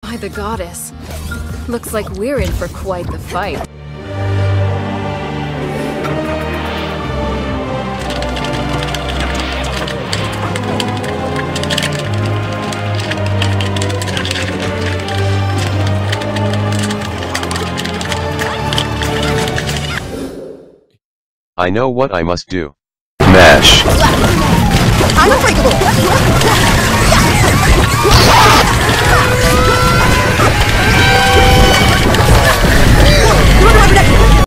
By the goddess. Looks like we're in for quite the fight. I know what I must do. Mash. Unbreakable!